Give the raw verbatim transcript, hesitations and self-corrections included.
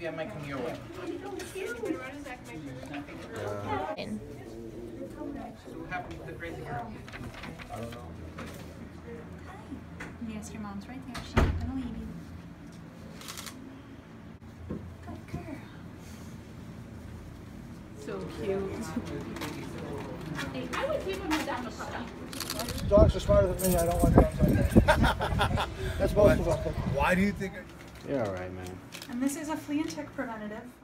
Yeah, I might come your way. Uh, So what happened to the crazy girl? I don't know. Yes, your mom's right there. She's not gonna leave you. Good girl. So cute. Hey, I would keep him down the puppy. Dogs are smarter than me. I don't want dogs like that. That's most of them. Why do you think? You're all right, man. And this is a flea and tick preventative.